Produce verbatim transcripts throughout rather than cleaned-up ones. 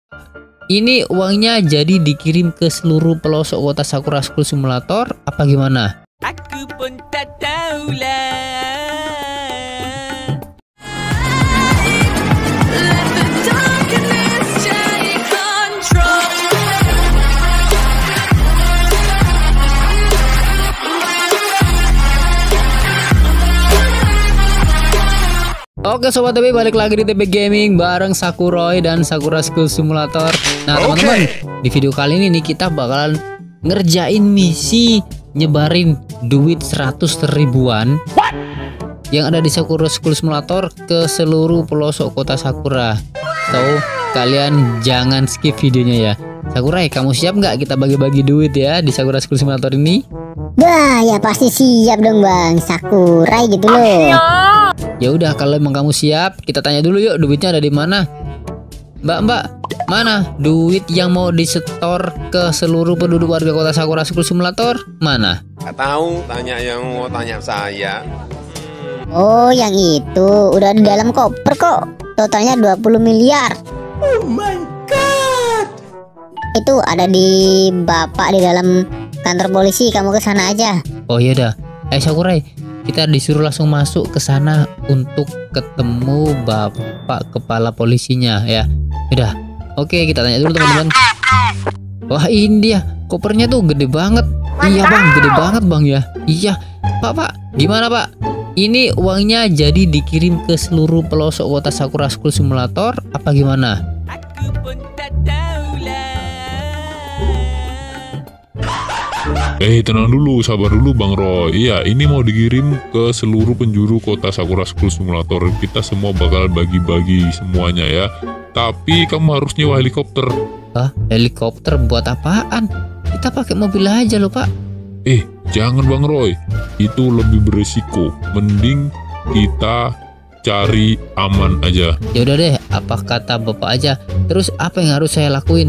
Ini uangnya jadi dikirim ke seluruh pelosok kota Sakura School Simulator apa gimana? Aku pun tak tahulah. Oke sobat T B, balik lagi di T B Gaming bareng Sakuroy dan Sakura School Simulator. Nah teman-teman, di video kali ini nih kita bakalan ngerjain misi nyebarin duit seratus ribuan yang ada di Sakura School Simulator ke seluruh pelosok kota Sakura. So kalian jangan skip videonya ya. Sakurai, kamu siap nggak kita bagi-bagi duit ya di Sakura School Simulator ini? Wah ya pasti siap dong bang, Sakurai gitu loh. Ya udah, kalau emang kamu siap, kita tanya dulu yuk duitnya ada di mana. Mbak, Mbak, mana duit yang mau disetor ke seluruh penduduk warga kota Sakura School Simulator? Mana? Gak tahu, tanya yang mau tanya saya. Oh, yang itu udah di dalam koper kok. Totalnya dua puluh miliar. Oh my god. Itu ada di Bapak di dalam kantor polisi, kamu ke sana aja. Oh iya dah. Eh Sakurai, kita disuruh langsung masuk ke sana untuk ketemu Bapak kepala polisinya ya. Udah. Oke, kita tanya dulu teman-teman. Wah, ini dia. Kopernya tuh gede banget. Iya, Bang, gede banget, Bang ya. Iya. Pak, Pak, gimana, Pak? Ini uangnya jadi dikirim ke seluruh pelosok kota Sakura School Simulator apa gimana? Aku pun tak tahulah. Eh tenang dulu, sabar dulu Bang Roy. Iya, ini mau dikirim ke seluruh penjuru kota Sakura School Simulator. Kita semua bakal bagi-bagi semuanya ya. Tapi kamu harus nyewa helikopter. Hah? Helikopter buat apaan? Kita pakai mobil aja loh Pak. Eh jangan Bang Roy, itu lebih beresiko. Mending kita cari aman aja. Ya udah deh, apa kata Bapak aja. Terus apa yang harus saya lakuin?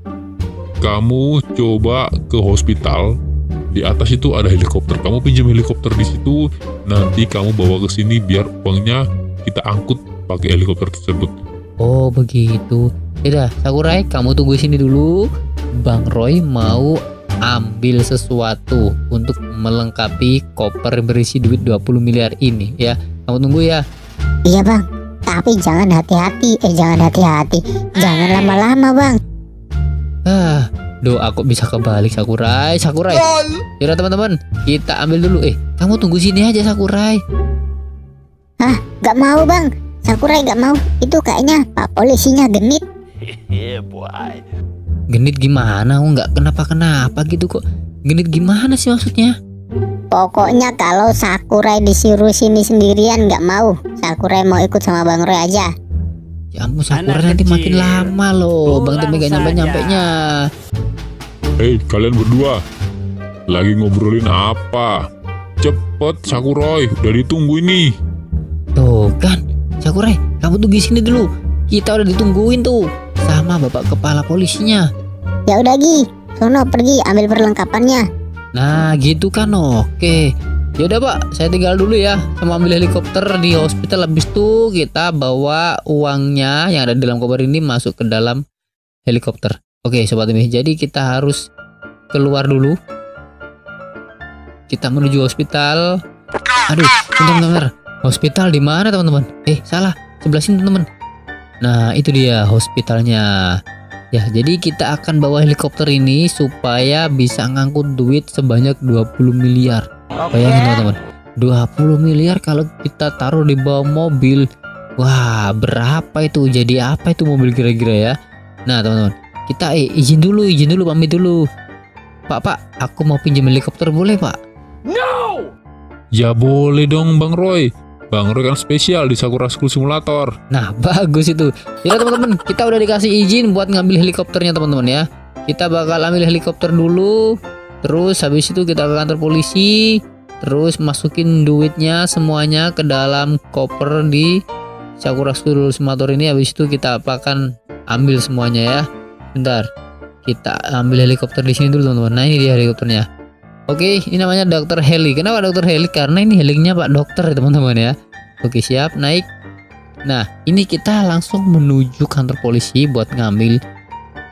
Kamu coba ke hospital. Di atas itu ada helikopter. Kamu pinjam helikopter di situ. Nanti kamu bawa ke sini biar uangnya kita angkut pakai helikopter tersebut. Oh begitu. Yaudah, Sakurai, kamu tunggu sini dulu. Bang Roy mau ambil sesuatu untuk melengkapi koper berisi duit dua puluh miliar ini ya. Kamu tunggu ya. Iya bang, tapi jangan hati-hati. Eh jangan hati-hati. Jangan lama-lama bang. Ah, doa kok bisa kebalik Sakurai, Sakurai. Yaudah teman-teman, kita ambil dulu. Eh, kamu tunggu sini aja Sakurai. Hah, gak mau bang. Sakurai gak mau. Itu kayaknya Pak polisinya genit. Yeah boy. Genit gimana? Oh nggak kenapa-kenapa gitu kok. Genit gimana sih maksudnya? Pokoknya kalau Sakurai disuruh sini sendirian gak mau. Sakurai mau ikut sama Bang Roy aja. Ya ampun Sakurai, Anak nanti kecil, makin lama loh. Bang Temi gak saja. nyampe-nyampenya. Hei kalian berdua, lagi ngobrolin apa? Cepet Sakurai, udah ditunggu ini. Tuh kan, Sakurai, kamu tunggu sini dulu. Kita udah ditungguin tuh sama Bapak kepala polisinya. Ya udah Gi, sono pergi ambil perlengkapannya. Nah gitu kan, oke. Yaudah Pak, saya tinggal dulu ya, sama ambil helikopter di hospital. Habis itu kita bawa uangnya yang ada di dalam koper ini masuk ke dalam helikopter. Oke Sobat Temi, jadi kita harus keluar dulu. Kita menuju hospital. Aduh, bentar-bentar. Hospital di mana teman-teman? Eh salah, sebelah sini teman-teman. Nah itu dia hospitalnya. Ya jadi kita akan bawa helikopter ini supaya bisa ngangkut duit sebanyak dua puluh miliar. Bayangin teman-teman, dua puluh miliar kalau kita taruh di bawah mobil. Wah berapa itu? Jadi apa itu mobil kira-kira ya? Nah teman-teman, kita eh, izin dulu, izin dulu, pamit dulu. Pak, Pak, aku mau pinjam helikopter boleh Pak? No. Ya boleh dong Bang Roy. Bang Roy kan spesial di Sakura School Simulator. Nah bagus itu. Ya teman-teman, kita udah dikasih izin buat ngambil helikopternya teman-teman ya. Kita bakal ambil helikopter dulu. Terus habis itu kita ke kantor polisi. Terus masukin duitnya semuanya ke dalam koper di Sakura School Simulator ini. Habis itu kita akan ambil semuanya ya. Bentar, kita ambil helikopter di sini dulu teman-teman. Nah ini dia helikopternya. Oke, ini namanya Dokter Heli. Kenapa Dokter Heli? Karena ini helinya Pak Dokter ya teman-teman ya. Oke siap, naik. Nah ini kita langsung menuju kantor polisi buat ngambil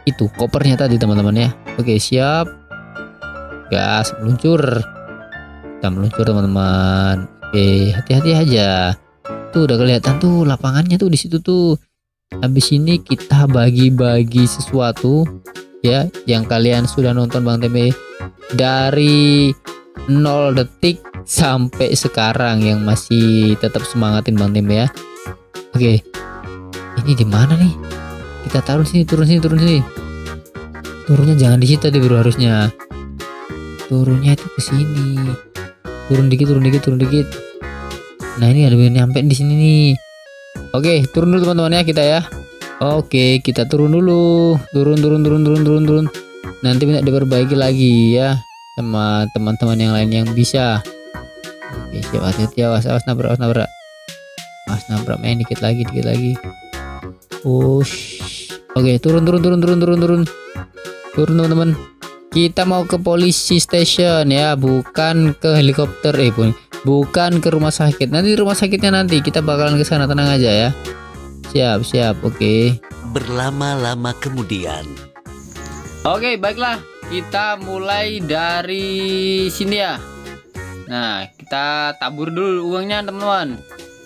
itu kopernya tadi teman-teman ya. Oke, siap. Gas, meluncur. Kita meluncur teman-teman. Oke, hati-hati aja. Tuh udah kelihatan tuh lapangannya tuh di situ tuh. Habis ini kita bagi-bagi sesuatu ya yang kalian sudah nonton Bang Tembe dari nol detik sampai sekarang yang masih tetap semangatin Bang Tembe ya. Oke. Ini di mana nih? Kita taruh sini, turun sini, turun sini. Turunnya jangan di situ tadi bro, harusnya. Turunnya itu ke sini. Turun dikit, turun dikit, turun dikit. Nah, ini ada yang nyampe di sini nih. Oke, turun dulu teman-teman ya kita ya. Oke, kita turun dulu. Turun, turun, turun, turun, turun, turun. Nanti minta diperbaiki lagi ya sama teman-teman yang lain yang bisa. Oke, siap, hati-hati, awas, awas nabrak, awas nabrak. Awas nabrak, main dikit lagi, dikit lagi. Push. Oke, turun, turun, turun, turun, turun, turun. Turun teman-teman. Kita mau ke polisi station ya, bukan ke helikopter eh pun. Bukan ke rumah sakit. Nanti rumah sakitnya nanti kita bakalan ke sana, tenang aja ya. Siap, siap. Oke. Berlama-lama kemudian. Oke, baiklah. Kita mulai dari sini ya. Nah, kita tabur dulu uangnya, teman-teman.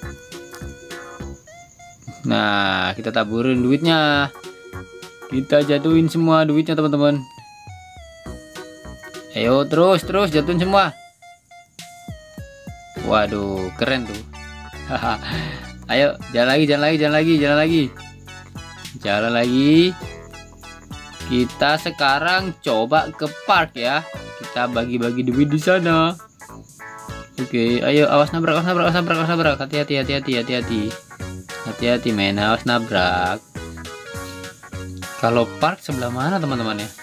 Nah, kita taburin duitnya. Kita jatuhin semua duitnya, teman-teman. Ayo, terus, terus jatuhin semua. Waduh, keren tuh. Ayo, jalan lagi, jalan lagi, jalan lagi, jalan lagi. Jalan lagi. Kita sekarang coba ke park ya. Kita bagi-bagi duit di sana. Oke, ayo awas nabrak, awas nabrak, awas nabrak, awas nabrak. Hati-hati, hati-hati, hati-hati. Hati-hati men, awas nabrak. Kalau park sebelah mana teman-teman ya?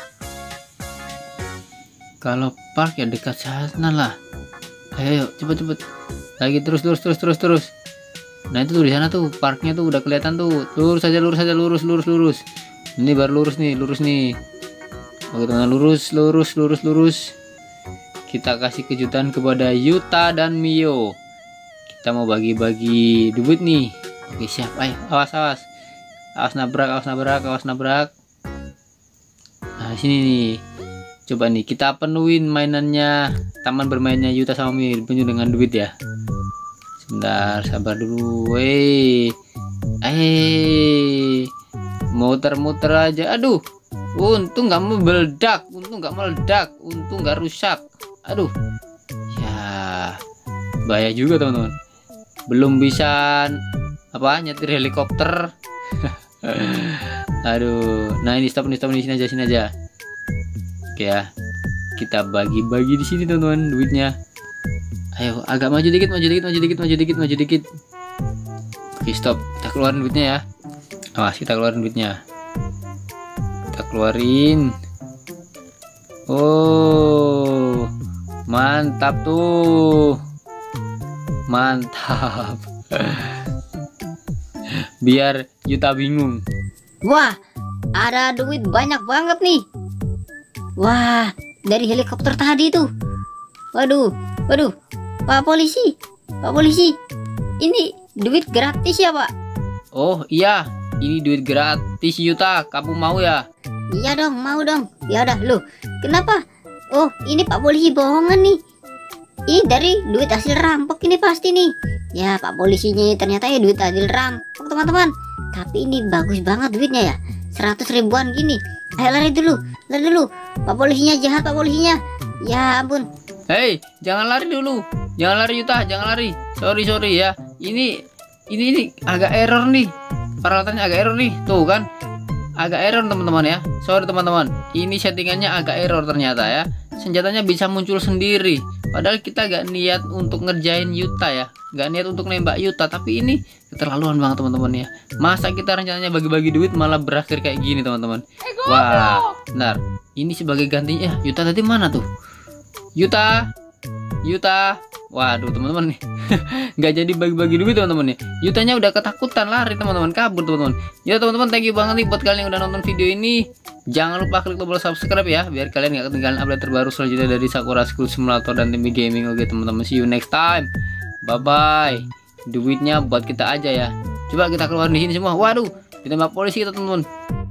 Kalau park ya dekat sana lah. Ayo, cepet-cepet. Lagi terus, terus, terus, terus, terus. Nah itu tuh di sana tuh parknya tuh udah kelihatan tuh. Lurus aja, lurus aja, lurus, lurus, lurus. Ini baru lurus nih, lurus nih. Oke teman, lurus, lurus, lurus, lurus. Kita kasih kejutan kepada Yuta dan Mio. Kita mau bagi-bagi duit nih. Oke siap, ayo, awas, awas. Awas nabrak, awas nabrak, awas nabrak. Nah sini nih. Coba nih kita penuhin mainannya, taman bermainnya Yuta sama Mio penuh dengan duit ya. Sebentar, sabar dulu. Weh. Eh. Muter-muter aja. Aduh. Untung nggak meledak, untung nggak meledak, untung nggak rusak. Aduh. Ya. Bahaya juga, teman-teman. Belum bisa apa? Nyetir helikopter. Aduh. Nah, ini stop nih, stop nih, sini aja, sini aja. Oke ya. Kita bagi-bagi di sini, teman-teman, duitnya. Ayo, agak maju dikit, maju dikit, maju dikit, maju dikit, maju dikit. Oke, stop. Kita keluarin duitnya ya. Awas, kita keluarin duitnya. Kita keluarin. Oh, mantap tuh. Mantap. Biar Yuta bingung. Wah, ada duit banyak banget nih. Wah, dari helikopter tadi tuh. Waduh, waduh. Pak polisi, Pak polisi, ini duit gratis ya Pak? Oh iya, ini duit gratis Yuta. Kamu mau ya? Iya dong, mau dong. Ya udah, loh. Kenapa? Oh, ini Pak polisi bohongan nih. Ih, dari duit hasil rampok ini pasti nih. Ya, Pak polisinya ternyata ya duit hasil rampok, teman-teman. Tapi ini bagus banget duitnya ya. seratus ribuan gini. Ayo lari dulu, lari dulu. Pak polisinya jahat, Pak polisinya. Ya ampun. Hei, jangan lari dulu. Jangan lari Yuta, jangan lari. Sorry, sorry ya. Ini ini ini agak error nih. Peralatannya agak error nih. Tuh kan. Agak error teman-teman ya. Sorry teman-teman. Ini settingannya agak error ternyata ya. Senjatanya bisa muncul sendiri. Padahal kita gak niat untuk ngerjain Yuta ya. Gak niat untuk nembak Yuta. Tapi ini keterlaluan banget teman-teman ya. Masa kita rencananya bagi-bagi duit malah berakhir kayak gini teman-teman. Wah, benar. Ini sebagai gantinya. Yuta tadi mana tuh? Yuta, Yuta. Waduh teman-teman nih. Nggak jadi bagi-bagi duit teman-teman nih. Yutanya udah ketakutan lari teman-teman, kabur teman-teman. Ya teman-teman, thank you banget nih buat kalian yang udah nonton video ini. Jangan lupa klik tombol subscribe ya, biar kalian nggak ketinggalan update terbaru selanjutnya dari Sakura School Simulator dan Tembe Gaming. Oke teman-teman, see you next time. Bye bye. Duitnya buat kita aja ya. Coba kita keluarin di sini semua. Waduh, ditembak polisi kita teman-teman.